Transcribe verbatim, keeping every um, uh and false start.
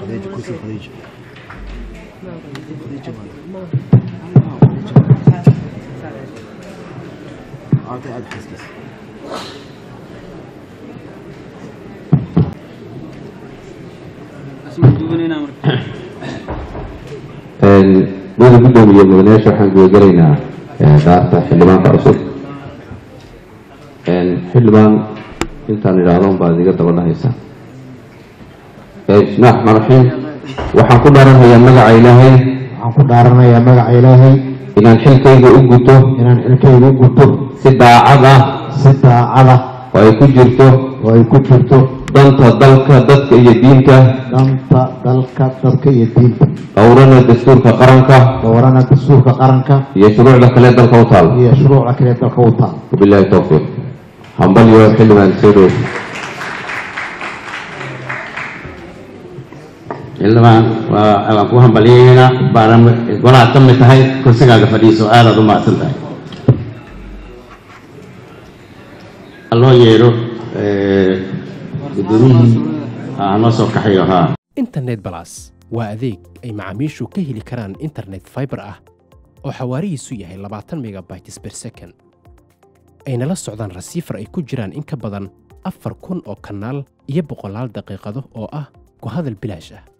خديجة كرسي خديجة خديجة أعطي عاد حسكس اسمه دوبنين أمر بوضع بدهم اليوم وناشر حنقول قرينا دارتا حلبان كأصول حلبان intaan idhaahdoon baad iga daba dhahaysaa bismillahi raxmaani raxiim waxaan ku dhaaranayaa magaca ilaahay waxaan ku dhaaranayaa magaca ilaahay inaan xilkayga u guto inaan xilkayga u guto si daacad ah si daacad ah oo ay ku jirto oo ay ku jirto danta dalka dadka iyo diinta danta dalka dadka iyo diinta dhowrana dastuurka qaranka dhowrana dastuurka qaranka iyo shuruucda kale dalka u taal iyo shuruucda kale dalka u taal billahi tawfiiq hambal iyo xilbaan soo xildhibaan waa ku hambalyeynaa baaran golaha ka mid tahay kursigaaga fadhiiso aadaad u mahadsan tahay loo yeero gudoomiyihii noo soo kaxayo haa internet plus waa adeeg ay macaamiishu ka heli karaan internet fiber ah oo xawaarihiisu yahay labaatan megabytes per second ayna la socdaan rasiifar ay ku jiraan in ka badan afar kun oo kanaal iyo boqolaal daqiiqado oo ah ku hadal bilaash ah